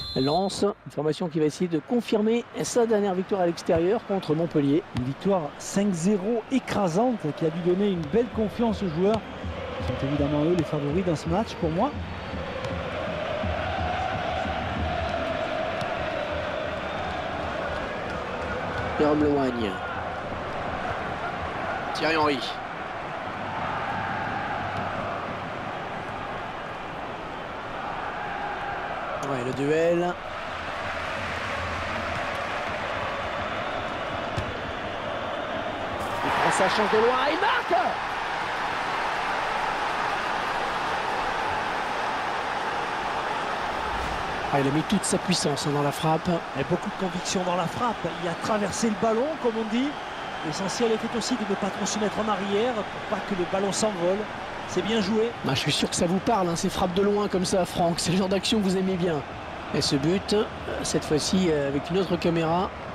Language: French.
Lens, une formation qui va essayer de confirmer sa dernière victoire à l'extérieur contre Montpellier. Une victoire 5-0 écrasante qui a dû donner une belle confiance aux joueurs. Ils sont évidemment eux les favoris dans ce match pour moi. Jérôme Lewagne. Thierry Henry. Ouais, le duel. Il prend sa chance de loin, il marque! Ah, il a mis toute sa puissance dans la frappe. Et beaucoup de conviction dans la frappe. Il a traversé le ballon, comme on dit. L'essentiel était aussi de ne pas trop se mettre en arrière pour pas que le ballon s'envole. C'est bien joué. Bah, je suis sûr que ça vous parle, hein, ces frappes de loin comme ça, Franck. C'est le genre d'action que vous aimez bien. Et ce but, cette fois-ci avec une autre caméra,